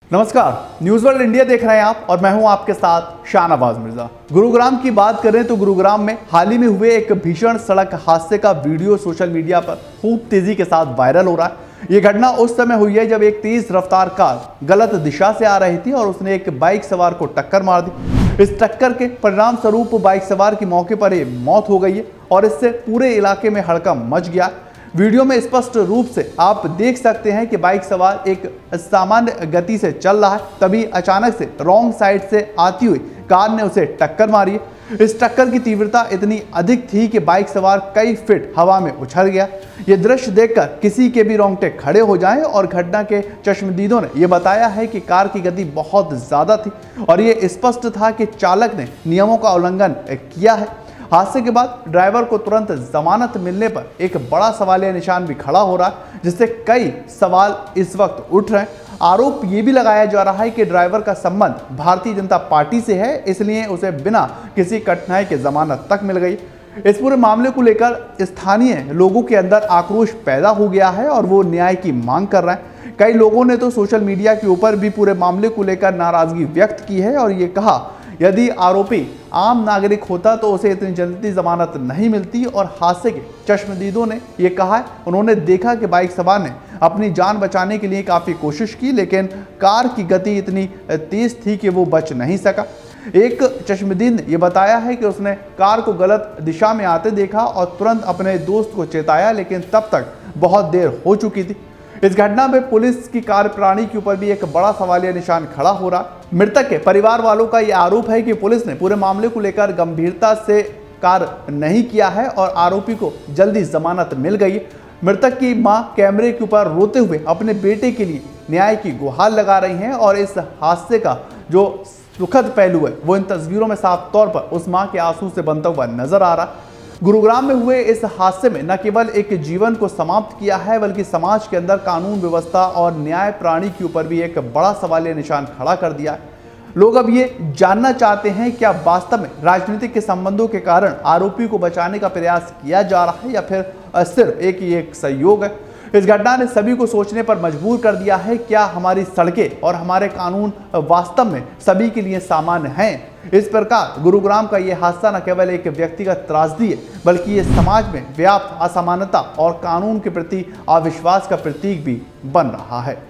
नमस्कार, news world India देख रहे हैं आप और मैं हूं आपके साथ शाहनवाज मिर्जा। गुरुग्राम की बात करें तो गुरुग्राम में हाल ही में हुए एक भीषण सड़क हादसे का वीडियो सोशल मीडिया पर खूब तेजी के साथ वायरल हो रहा है। ये घटना उस समय हुई है जब एक तेज रफ्तार कार गलत दिशा से आ रही थी और उसने एक बाइक सवार को टक्कर मार दी। इस टक्कर के परिणाम स्वरूप बाइक सवार की मौके पर ही मौत हो गई है और इससे पूरे इलाके में हड़कंप मच गया। वीडियो में स्पष्ट रूप से आप देख सकते हैं कि बाइक सवार एक सामान्य गति से चल रहा है, तभी अचानक से रॉन्ग साइड से आती हुई कार ने उसे टक्कर मारी है। इस टक्कर की तीव्रता इतनी अधिक थी कि बाइक सवार कई फीट हवा में उछल गया। ये दृश्य देखकर किसी के भी रोंगटे खड़े हो जाएं और घटना के चश्मदीदों ने यह बताया है कि कार की गति बहुत ज़्यादा थी और ये स्पष्ट था कि चालक ने नियमों का उल्लंघन किया है। हादसे के बाद ड्राइवर को तुरंत जमानत मिलने पर एक बड़ा सवालिया निशान भी खड़ा हो रहा है, जिससे कई सवाल इस वक्त उठ रहे हैं। आरोप ये भी लगाया जा रहा है कि ड्राइवर का संबंध भारतीय जनता पार्टी से है, इसलिए उसे बिना किसी कठिनाई के जमानत तक मिल गई। इस पूरे मामले को लेकर स्थानीय लोगों के अंदर आक्रोश पैदा हो गया है और वो न्याय की मांग कर रहे हैं। कई लोगों ने तो सोशल मीडिया के ऊपर भी पूरे मामले को लेकर नाराजगी व्यक्त की है और ये कहा यदि आरोपी आम नागरिक होता तो उसे इतनी जल्दी जमानत नहीं मिलती। और हादसे के चश्मदीदों ने यह कहा है, उन्होंने देखा कि बाइक सवार ने अपनी जान बचाने के लिए काफ़ी कोशिश की, लेकिन कार की गति इतनी तेज थी कि वो बच नहीं सका। एक चश्मदीद ने यह बताया है कि उसने कार को गलत दिशा में आते देखा और तुरंत अपने दोस्त को चेताया, लेकिन तब तक बहुत देर हो चुकी थी। इस घटना में पुलिस की कार्यप्रणाली के ऊपर भी एक बड़ा सवालिया निशान खड़ा हो रहा। मृतक के परिवार वालों का यह आरोप है कि पुलिस ने पूरे मामले को लेकर गंभीरता से कार्य नहीं किया है और आरोपी को जल्दी जमानत मिल गई। मृतक की मां कैमरे के ऊपर रोते हुए अपने बेटे के लिए न्याय की गुहार लगा रही हैं और इस हादसे का जो सुखद पहलू है वो इन तस्वीरों में साफ तौर पर उस मां के आंसू से बनता हुआ नजर आ रहा। गुरुग्राम में हुए इस हादसे में न केवल एक जीवन को समाप्त किया है, बल्कि समाज के अंदर कानून व्यवस्था और न्याय प्रणाली के ऊपर भी एक बड़ा सवालिया निशान खड़ा कर दिया है। लोग अब ये जानना चाहते हैं क्या वास्तव में राजनीतिक के संबंधों के कारण आरोपी को बचाने का प्रयास किया जा रहा है या फिर सिर्फ एक सहयोग है। इस घटना ने सभी को सोचने पर मजबूर कर दिया है, क्या हमारी सड़कें और हमारे कानून वास्तव में सभी के लिए सामान्य हैं। इस प्रकार गुरुग्राम का यह हादसा न केवल एक व्यक्तिगत त्रासदी है, बल्कि ये समाज में व्याप्त असमानता और कानून के प्रति अविश्वास का प्रतीक भी बन रहा है।